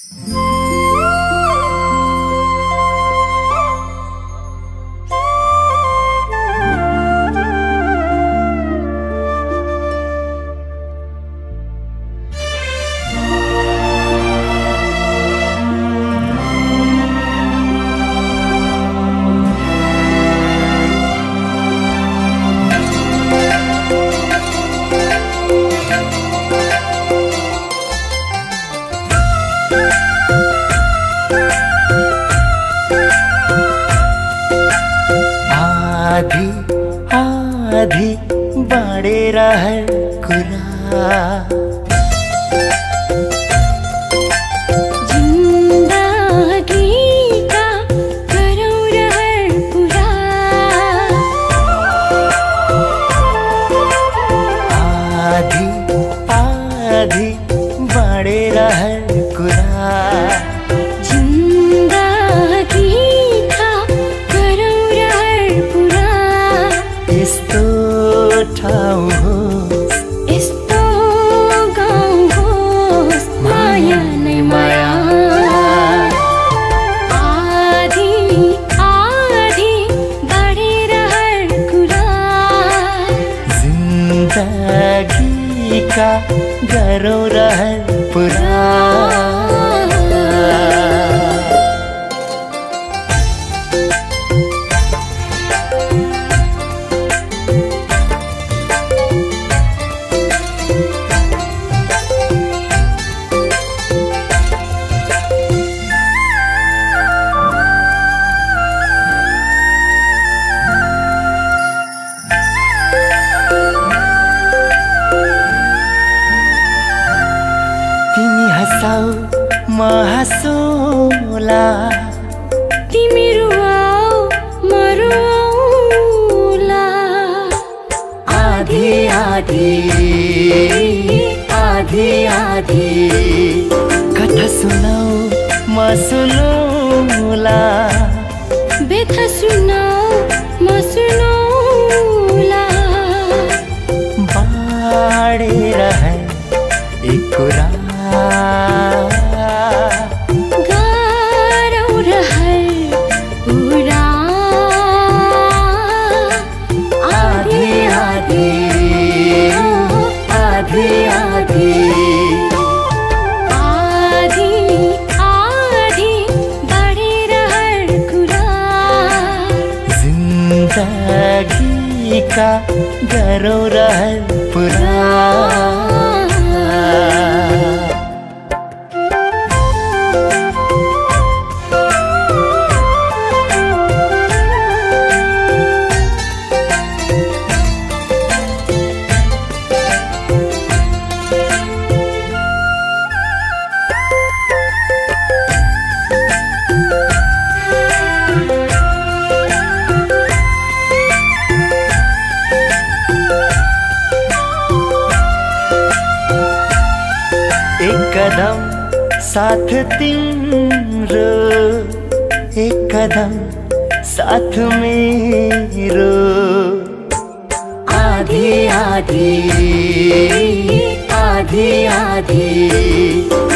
आधी बाँडेर हर कुरा जिन्दगीका गरौँ रहर पुरा आधी आधी बाँडेर हर कुरा ठाउँ होस् यस्तो गाउँ होस् माया नै माया आधी आधी बढेर हर कुरा जिन्दगीका गरौँ रहर पुरा म हाँसौला तिमी रुवाऊ म रुवाऊला आधी आधी आधी आधी कथा सुनाऊ म सुनौला व्यथा सुनाऊ म सुनौला बाँडेर हर एक कुरा गरौँ रहर पुरा आधी आधी आधी आधी आधी आधी बढेर हर कुरा जिन्दगीका गरौँ रहर पुरा एक कदम साथ तिम्रो एक कदम साथ मेरो आधी आधी आधी आधी